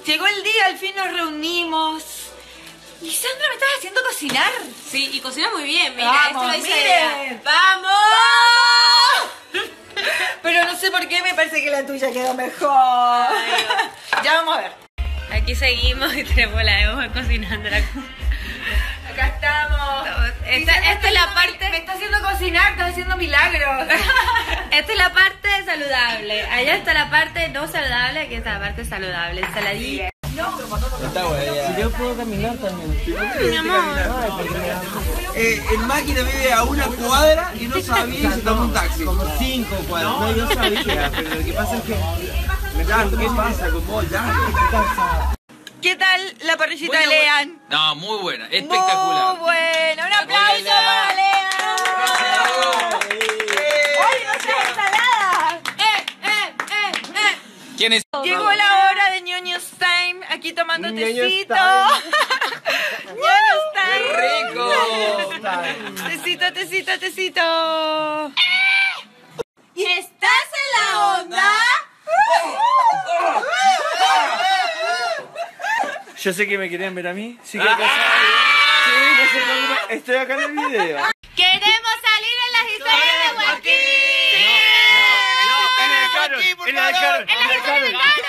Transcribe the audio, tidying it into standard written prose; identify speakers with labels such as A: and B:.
A: Llegó el día, al fin nos reunimos. Lisandra, ¿me estás haciendo cocinar?
B: Sí, y cocina muy bien, mira,
A: Vamos,
B: esto lo hice
A: miren.
B: ¡Vamos!
A: Pero no sé por qué me parece que la tuya quedó mejor. Ya vamos a ver.
B: Aquí seguimos y tenemos la Eva cocinando.
A: Acá estamos.
B: Esta es la parte.
A: Me está haciendo cocinar, está haciendo milagros.
B: Esta es la parte saludable. Allá está la parte no saludable, aquí está la parte saludable. Ensaladilla.
C: Está bueno.
D: Si yo puedo caminar también.
B: Mi amor.
C: El máquina vive a una cuadra y no sabía si tomó un taxi.
D: Como 5 cuadras. No, yo sabía, pero lo que pasa es que...
C: ¿Qué pasa con vos? Ya.
A: ¿Qué tal la parrillita de Lean?
E: No, muy buena, espectacular.
A: Muy buena. Un aplauso para Lean. ¡Ay, no seas ensalada!
E: ¿Quién es?
A: Llegó la hora de ñoños time, aquí tomando
D: Ñoños
A: tecito.
D: time.
A: ñoños time.
E: ¡Qué rico!
A: Tecito, tecito, tecito.
B: ¿Y estás en la onda?
D: Yo sé que me querían ver a mí. Sí, que sí, no se preocupen, estoy acá en el video.
B: ¡Queremos salir en las historias de Joaquín!
D: En el Carol, en el Carol, en el Carol.